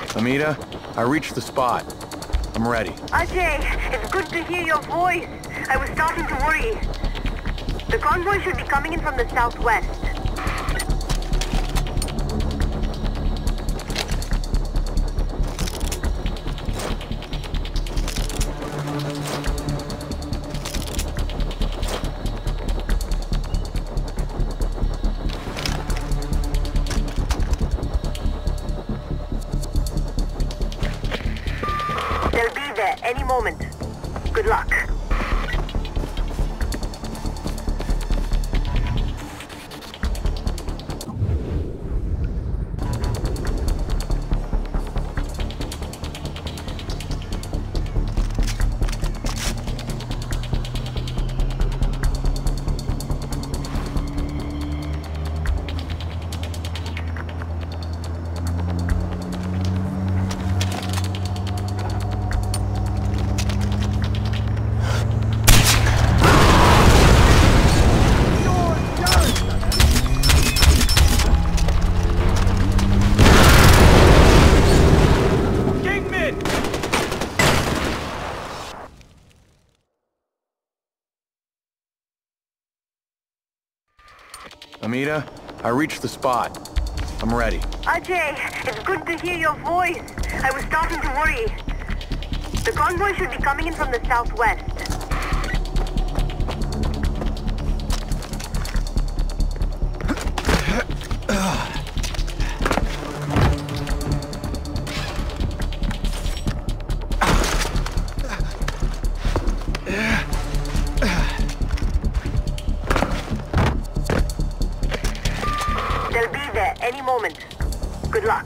Amita, I reached the spot. I'm ready. Ajay, it's good to hear your voice. I was starting to worry. The convoy should be coming in from the southwest. They'll be there any moment. Good luck. Amita, I reached the spot. I'm ready. Ajay, it's good to hear your voice. I was starting to worry. The convoy should be coming in from the southwest. They'll be there any moment. Good luck.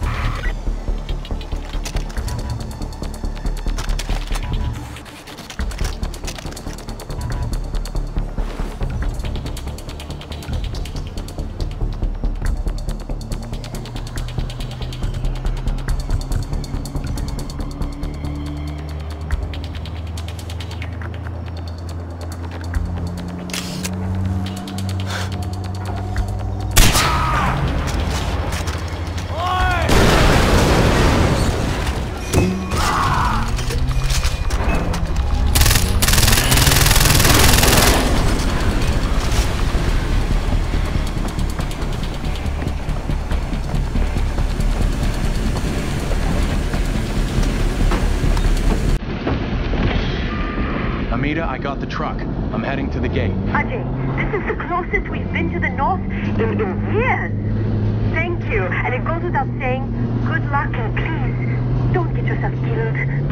Amita, I got the truck. I'm heading to the gate. Ajay, this is the closest we've been to the north in years. Thank you. And it goes without saying, good luck and please, don't get yourself killed.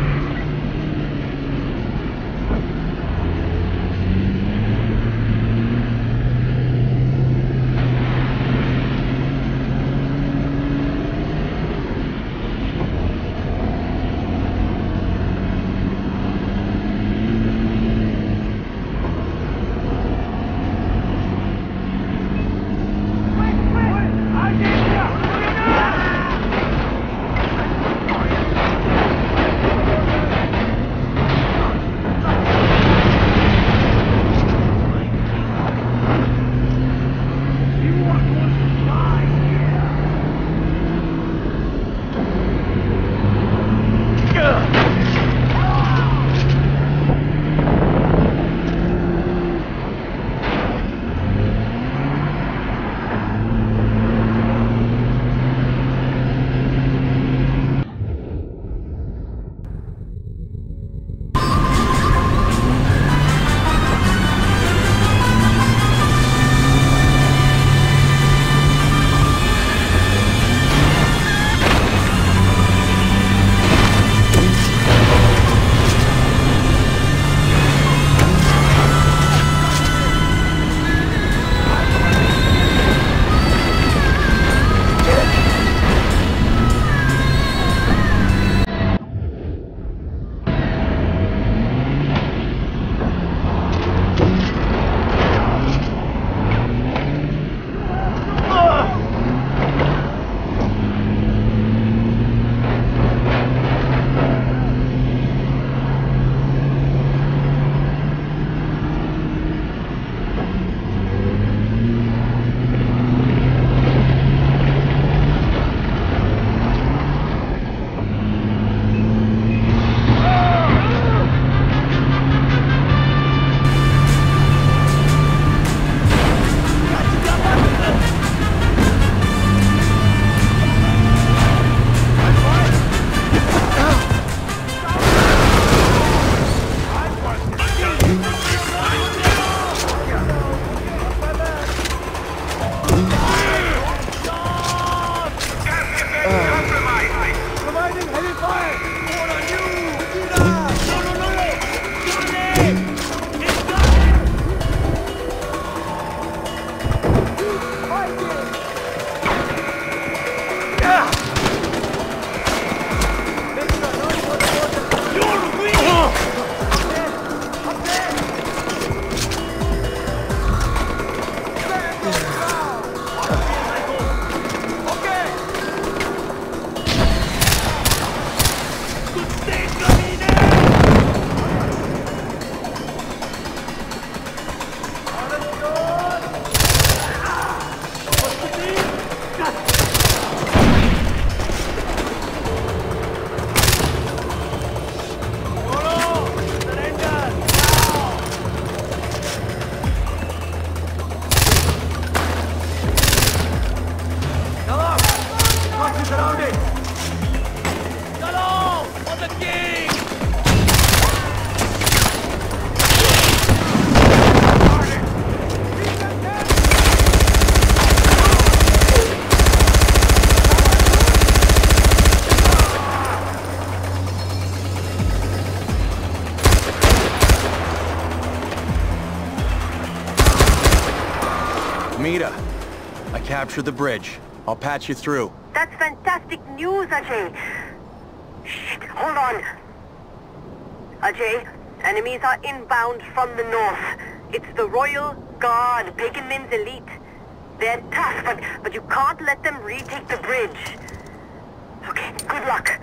Amita, I captured the bridge. I'll patch you through. That's fantastic news, Ajay. Shit, hold on. Ajay, enemies are inbound from the north. It's the Royal Guard, Pagan Min's elite. They're tough, but you can't let them retake the bridge. Okay, good luck.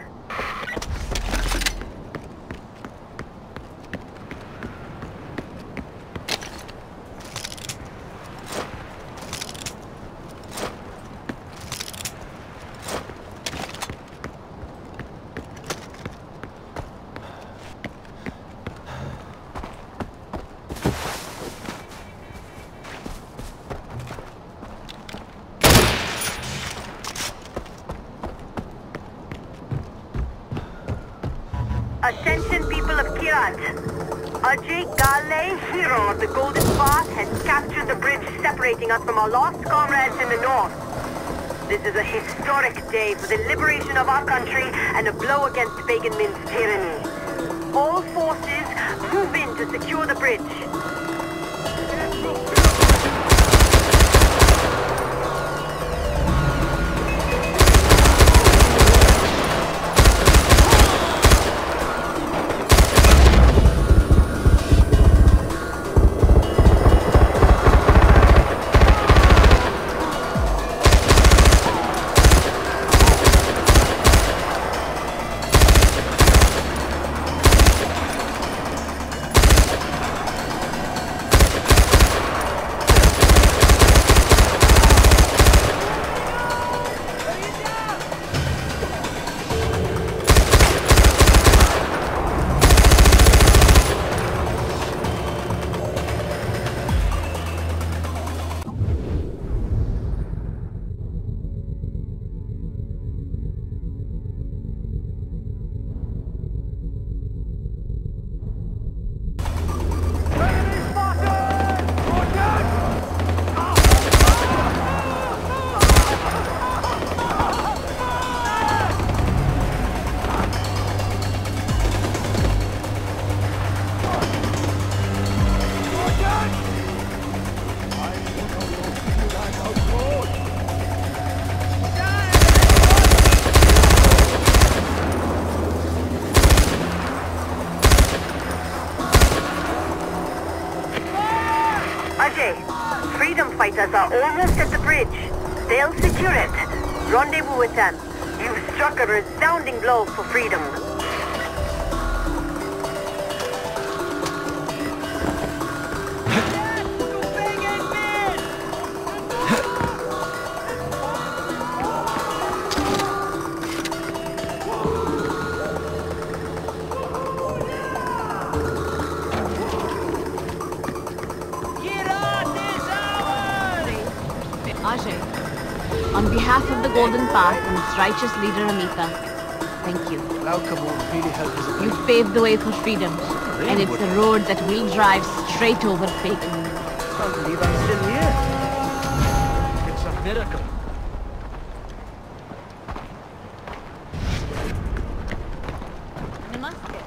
Attention people of Kirat. Ajay Gale, hero of the Golden Path, has captured the bridge separating us from our lost comrades in the north. This is a historic day for the liberation of our country and a blow against Pagan Min's tyranny. All forces, move in to secure the bridge. Freedom fighters are almost at the bridge. They'll secure it. Rendezvous with them. You've struck a resounding blow for freedom. Ajay, on behalf of the Golden Path and its righteous leader Amita, thank you. Outcome will really help us. You've paved the way for freedom, and it's a road that will drive straight over Pagan. Can't believe I'm still here. It's a miracle. Namaste.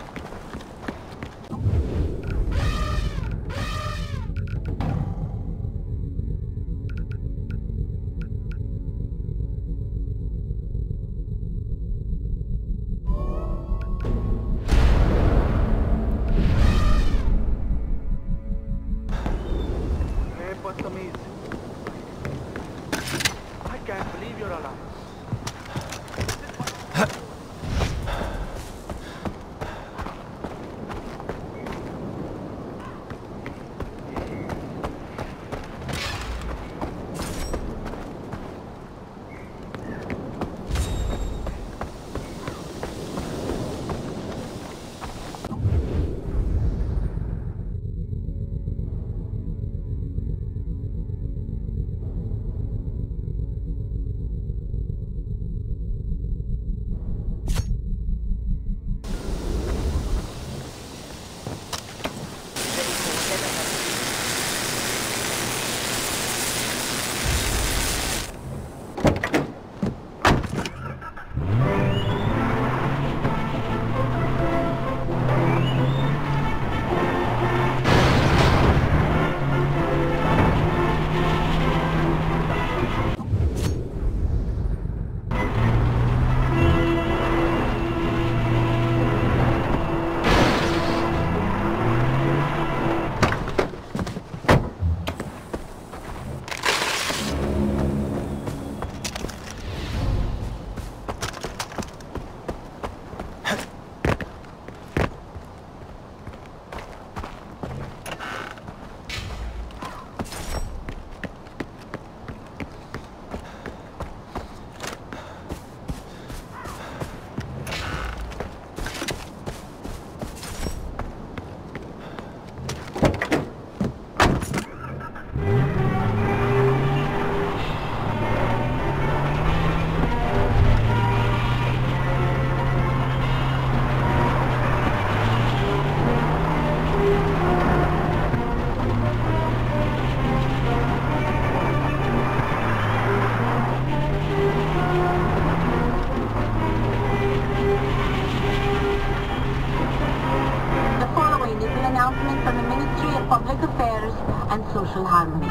social harmony.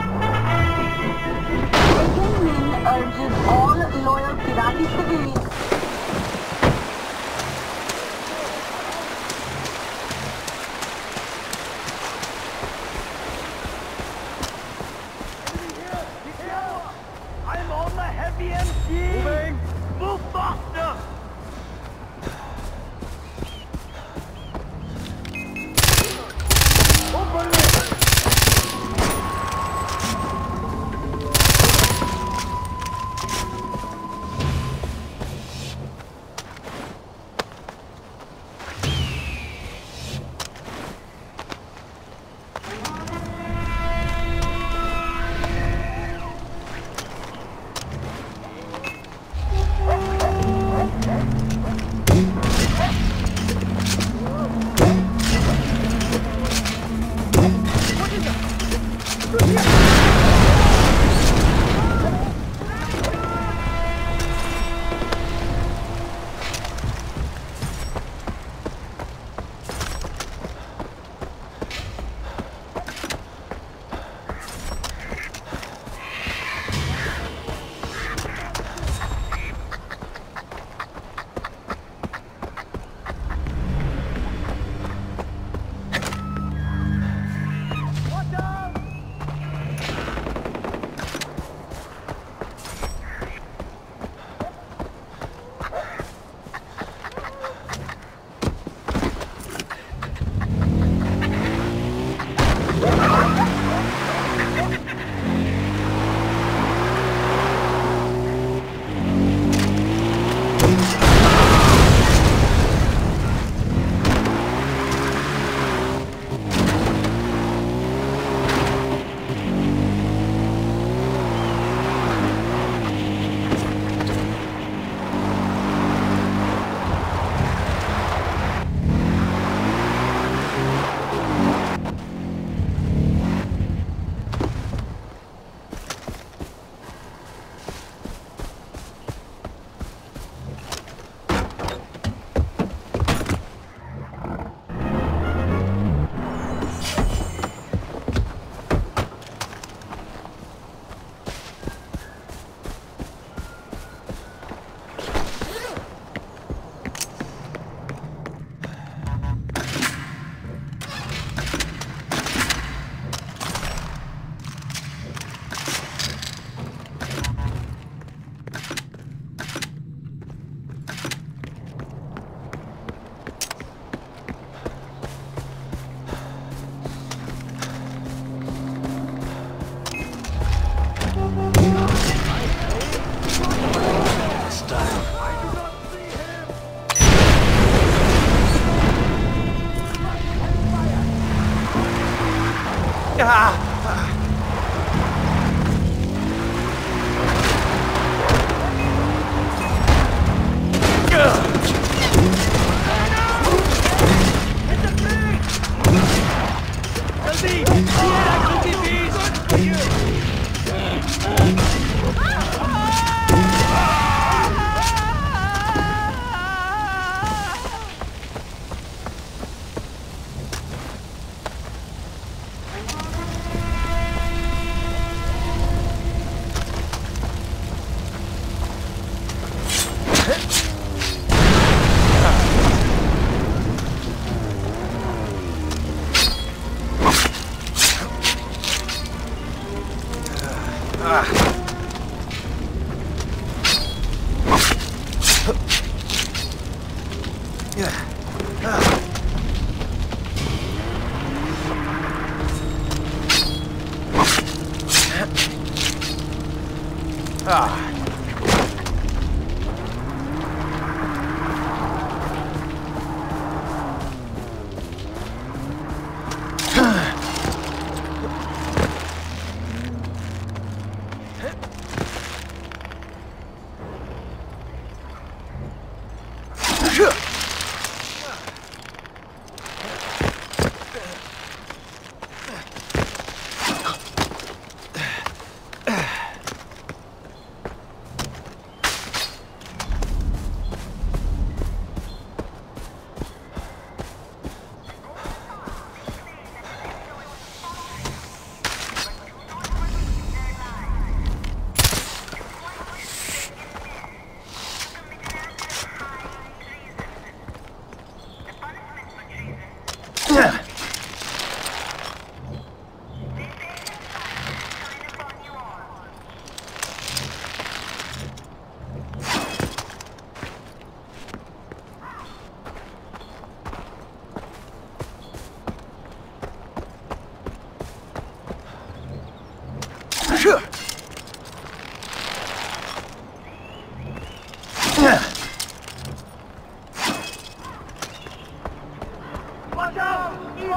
Second Min urges all loyal Kirati civilians I'm on the heavy MG! Moving! Move faster! Open it!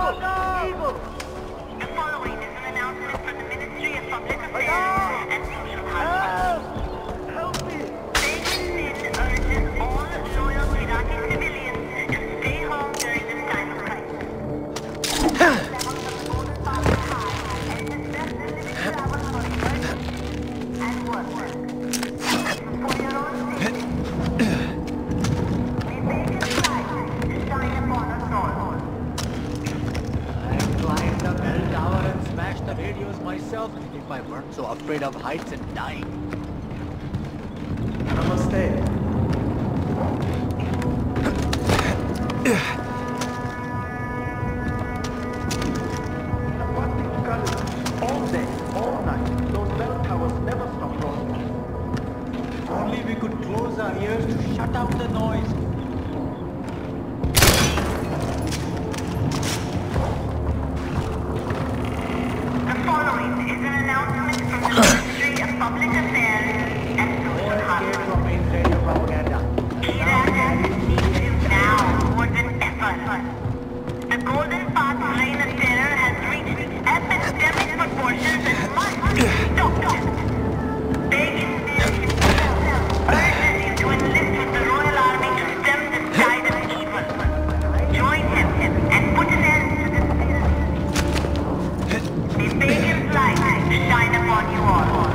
Eagle! Eagle! The following is an announcement from the Ministry of Public Affairs and Social Housing. Help me! Begin urges all loyal Iraqi civilians to stay home during this time of crisis. And work. For your own safety. We make it right to shine upon us all. I climbed the bell tower and smashed the radios myself if I weren't so afraid of heights and dying. Namaste. All day, all night, those bell towers never stop rolling. If only we could close our ears to shut out the noise. The following is an announcement from the Ministry of Public Affairs and Social Escape Housing. from mainstream propaganda. Iraq needs you now more than ever. The Golden Path reign of terror has reached epidemic proportions and must be stopped. Begin urges you to enlist with the Royal Army to stem this tide of evil. Join him and put an end to this tyranny. May Begin's light shine upon you all.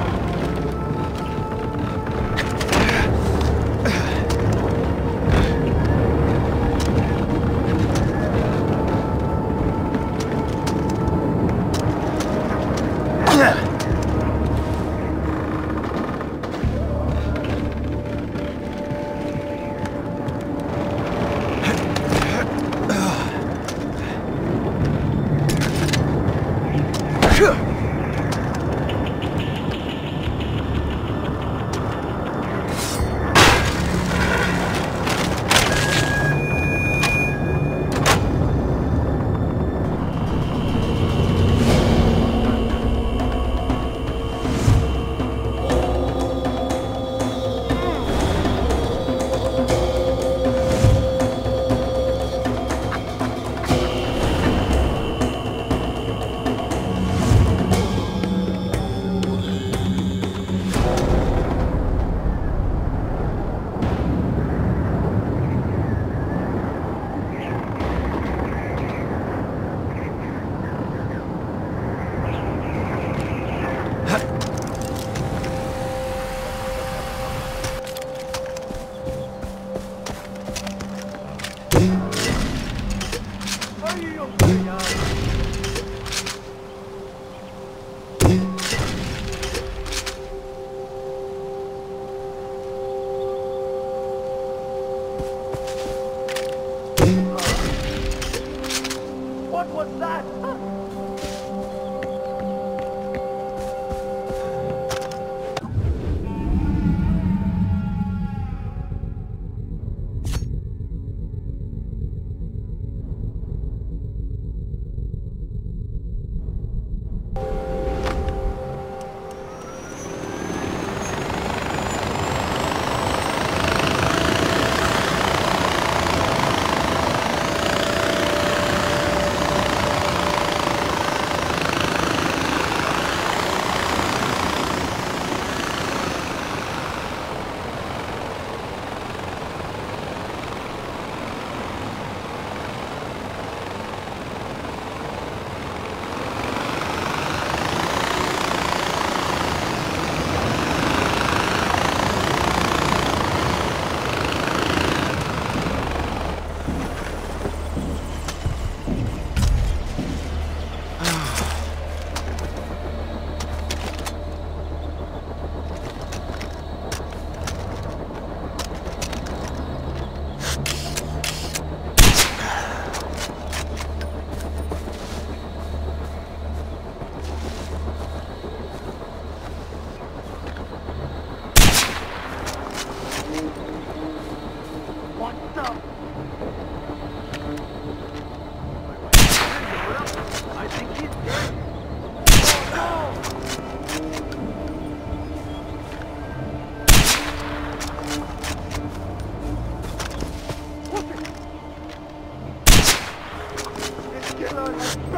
What was that?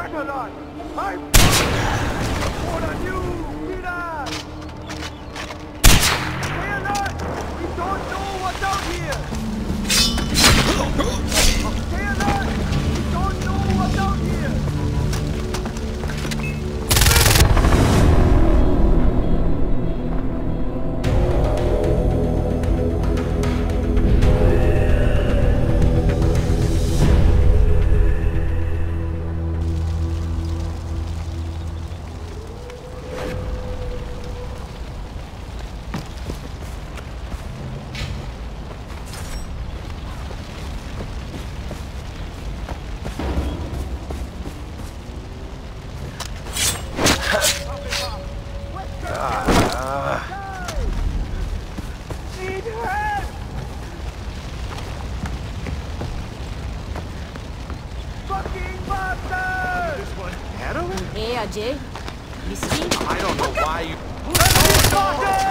pressure on! I'm more than you, Peter! Stay alert! We don't know what's out here! Stay alert! We don't know what's out here! Need help! Fucking bastard! This one, heroin? Hey, Ajay. Whiskey? I don't know why you... Enemy spotted!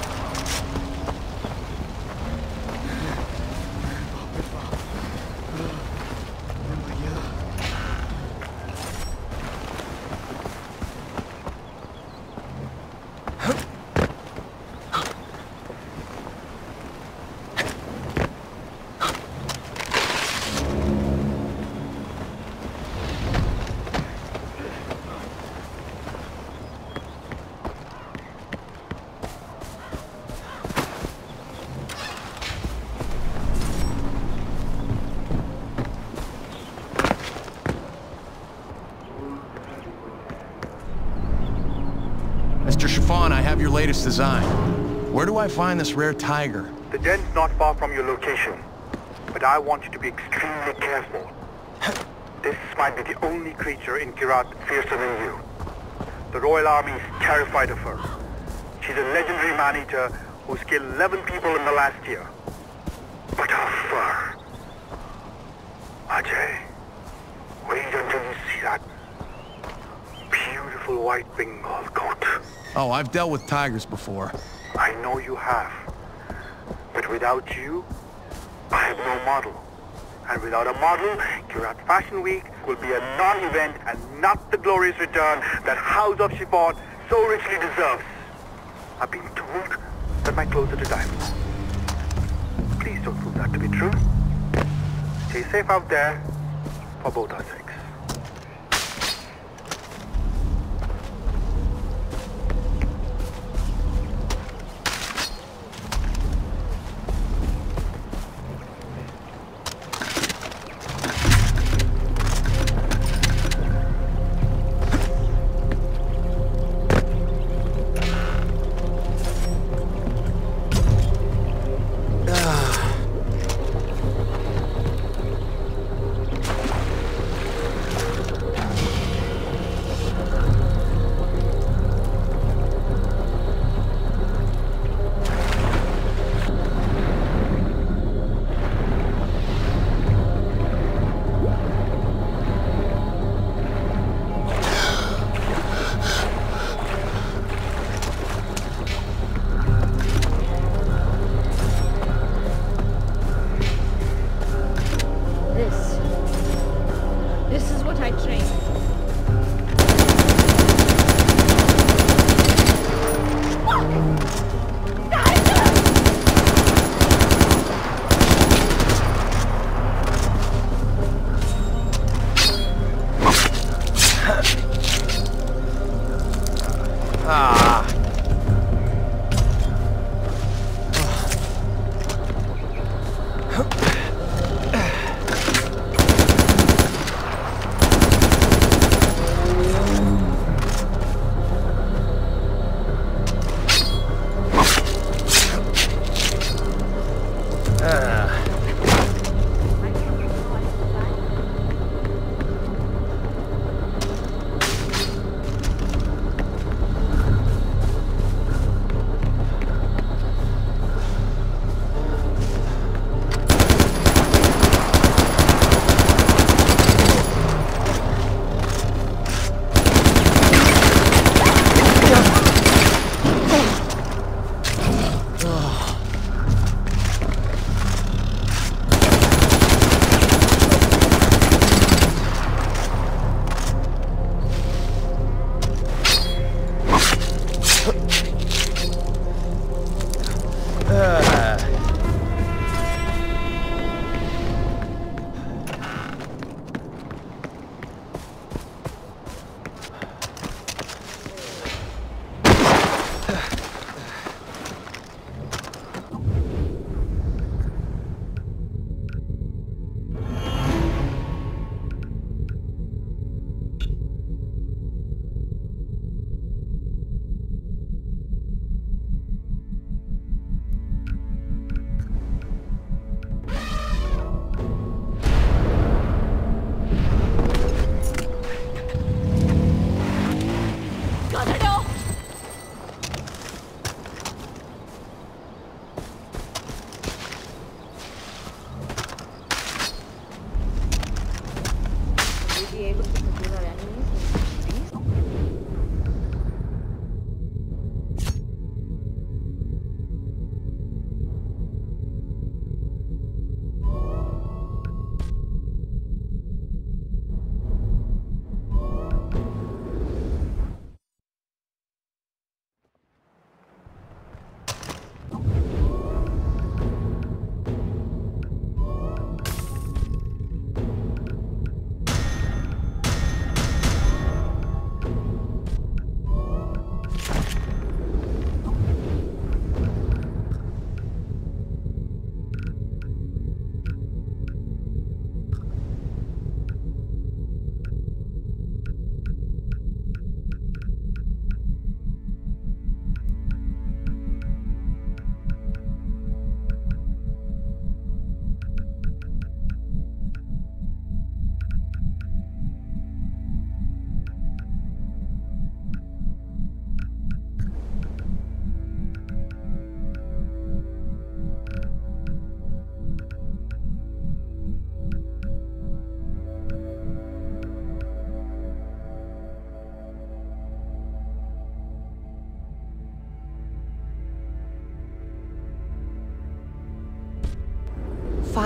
Mr. Chiffon, I have your latest design. Where do I find this rare tiger? The den's not far from your location, but I want you to be extremely careful. This might be the only creature in Kyrat fiercer than you. The Royal Army is terrified of her. She's a legendary man-eater who's killed 11 people in the last year. But her fur... Ajay, wait until you see that beautiful white Bengal goat. Oh, I've dealt with tigers before. I know you have. But without you, I have no model. And without a model, Kyrat Fashion Week will be a non-event and not the glorious return that House of Chiffon so richly deserves. I've been told that my clothes are to die for. Please don't prove that to be true. Stay safe out there, for both our sakes.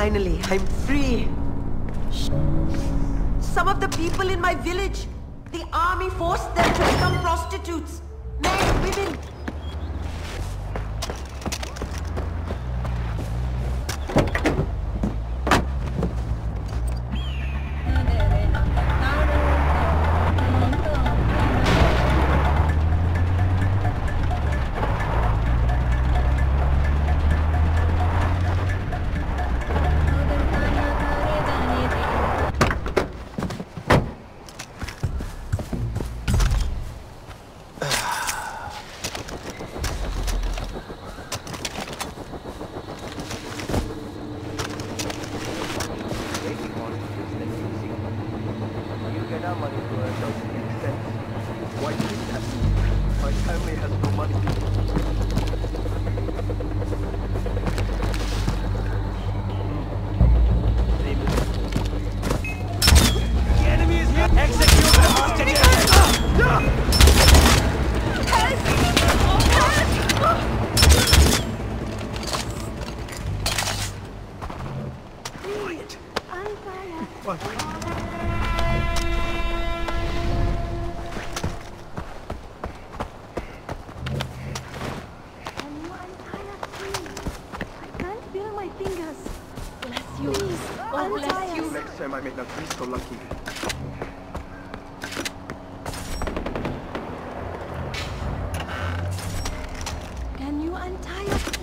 Finally, I'm free. Some of the people in my village, the army forced them to become prostitutes. Men, women. Next time I may not be so lucky. Can you untie us?